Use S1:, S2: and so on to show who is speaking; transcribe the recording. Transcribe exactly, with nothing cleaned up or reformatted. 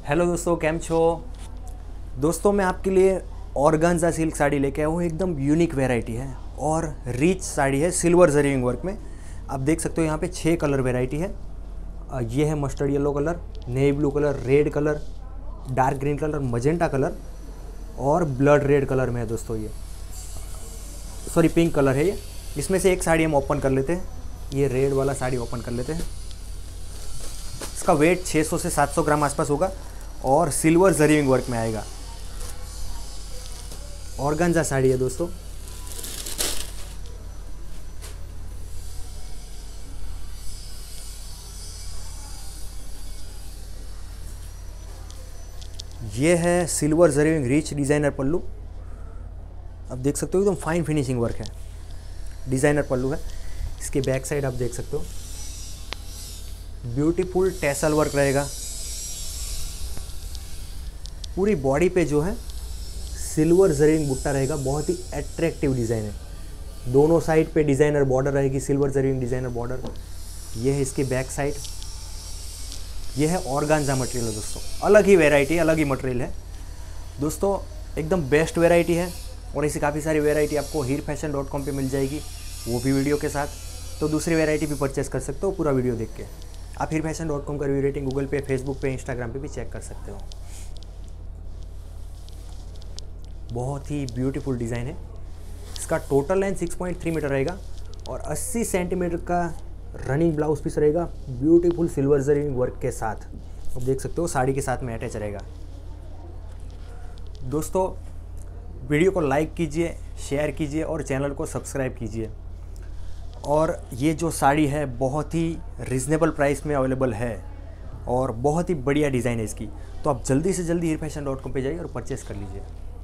S1: Hello दोस्तों, केम छो। दोस्तों मैं आपके लिए ऑर्गेन्जा सिल्क साड़ी लेके आया हूँ। एकदम यूनिक वैरायटी है और रिच साड़ी है सिल्वर जरीविंग वर्क में। आप देख सकते हो यहाँ पे छः कलर वैरायटी है। ये है mustard yellow colour, navy blue colour, red colour, dark green colour, magenta colour और ब्लड रेड कलर में है दोस्तों। ये सॉरी पिंक कलर है। ये इसमें से एक साड़ी हम ओपन कर लेते हैं। ये रेड वाला साड़ी ओपन कर लेते हैं। इसका वेट छः सौ से सात सौ ग्राम आसपास होगा और सिल्वर जरीविंग वर्क में आएगा। ऑर्गेन्जा साड़ी है दोस्तों। ये है silver zari weaving rich designer pallu. आप देख सकते हो एकदम फाइन फिनिशिंग वर्क है, डिज़ाइनर पल्लू है। इसके बैक साइड आप देख सकते हो ब्यूटीफुल टैसल वर्क रहेगा। पूरी बॉडी पे जो है सिल्वर जरीविंग बुट्टा रहेगा। बहुत ही अट्रैक्टिव डिज़ाइन है। दोनों साइड पे डिज़ाइनर बॉर्डर रहेगी, सिल्वर जरीविंग डिज़ाइनर बॉर्डर। ये है इसकी बैक साइड। ये है ऑर्गेन्जा मटेरियल है दोस्तों। अलग ही वैरायटी, अलग ही मटेरियल है दोस्तों। एकदम बेस्ट वैरायटी है और ऐसी काफ़ी सारी वैरायटी आपको हीर फैशन डॉट कॉम पर मिल जाएगी, वो भी वीडियो के साथ। तो दूसरी वैरायटी भी परचेस कर सकते हो पूरा वीडियो देख के। आप हीर फैशन डॉट कॉम का रिव्यू रेटिंग गूगल पे, फेसबुक पे, इंस्टाग्राम पे भी चेक कर सकते हो। बहुत ही ब्यूटीफुल डिज़ाइन है। इसका total length six point three metre रहेगा और अस्सी सेंटीमीटर का रनिंग ब्लाउज पीस रहेगा ब्यूटीफुल सिल्वर जरीविंग वर्क के साथ। आप देख सकते हो साड़ी के साथ में अटैच रहेगा। दोस्तों वीडियो को लाइक कीजिए, शेयर कीजिए और चैनल को सब्सक्राइब कीजिए। और ये जो साड़ी है बहुत ही रिजनेबल प्राइस में अवेलेबल है और बहुत ही बढ़िया डिज़ाइन है इसकी। तो आप जल्दी से जल्दी हीर फैशन डॉट कॉम पर जाइए और परचेस कर लीजिए।